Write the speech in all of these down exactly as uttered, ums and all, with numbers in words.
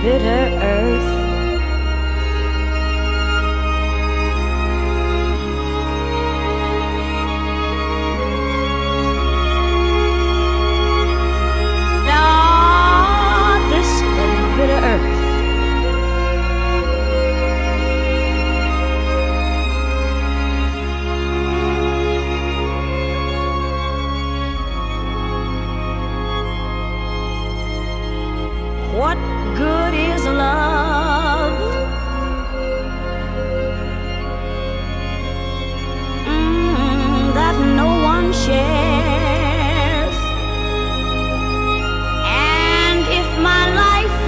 bitter earth. Ah, this bitter earth. What good is love? Mm, that no one shares. And if my life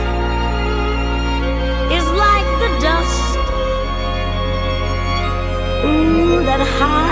is like the dust, ooh, that high